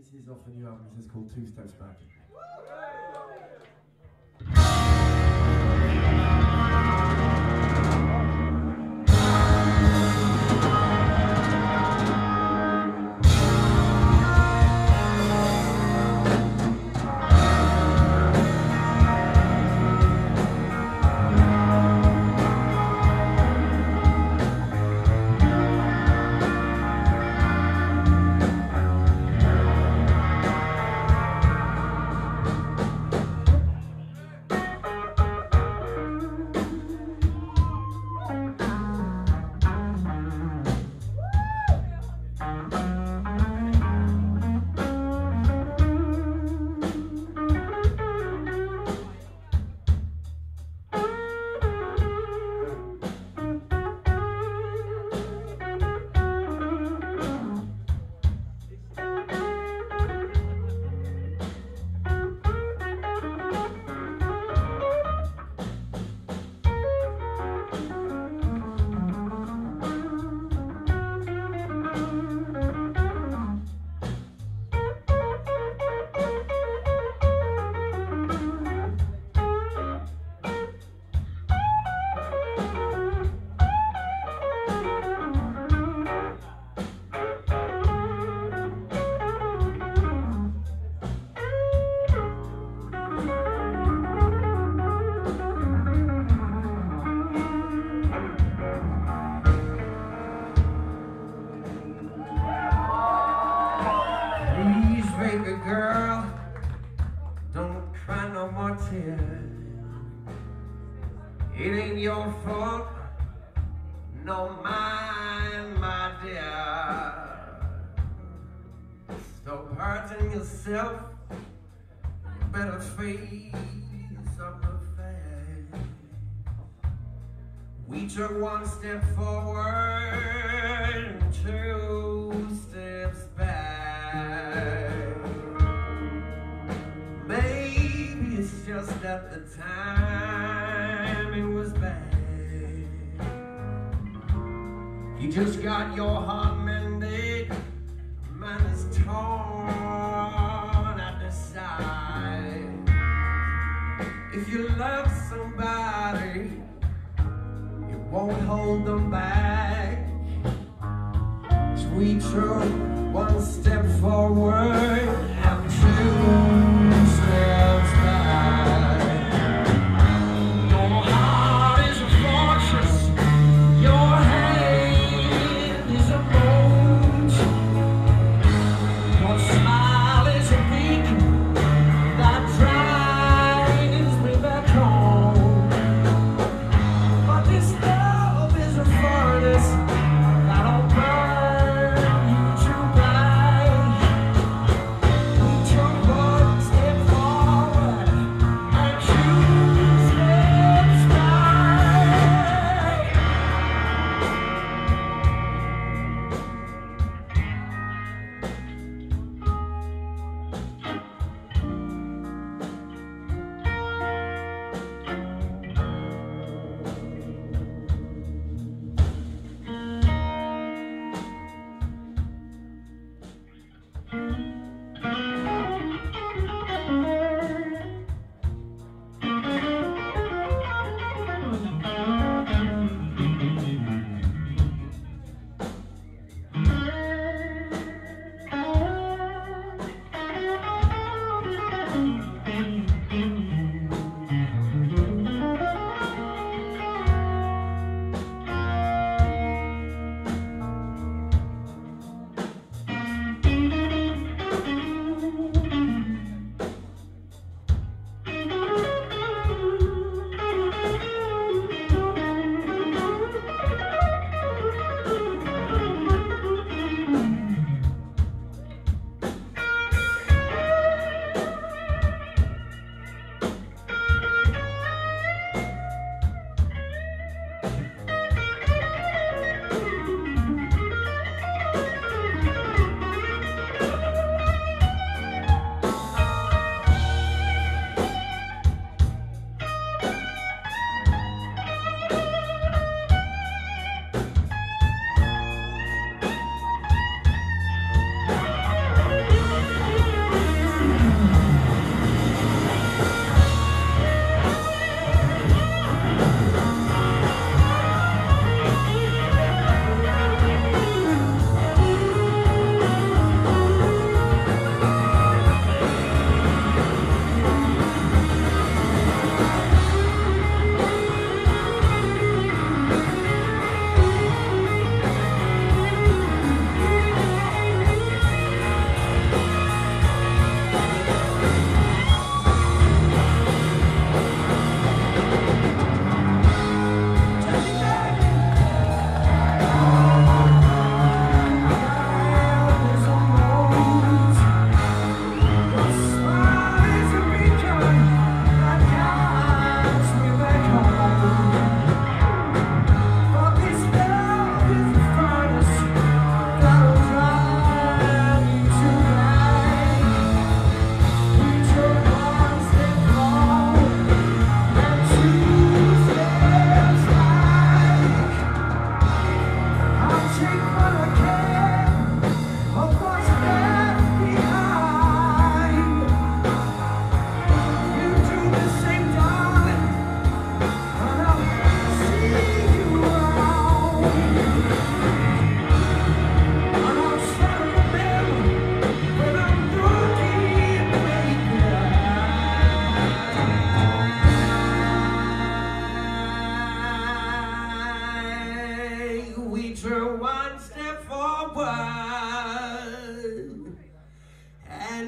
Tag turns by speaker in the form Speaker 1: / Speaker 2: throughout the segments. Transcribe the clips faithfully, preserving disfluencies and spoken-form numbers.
Speaker 1: This is off the new album. This is called Two Steps Back.
Speaker 2: It ain't your fault, no mine, my dear. Stop hurting yourself, you better face up the fact. We took one step forward, two steps back. Maybe it's just that the timing was bad. You just got your heart mended, mine is torn at the side. If you love somebody, you won't hold them back. So we took one step forward and two steps back. Your heart is a fortress, your hand is a boat, your smile is a beacon that drives me back home. But this love is a furnace that'll burn you to black. We took one step forward and two steps back.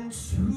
Speaker 2: and true.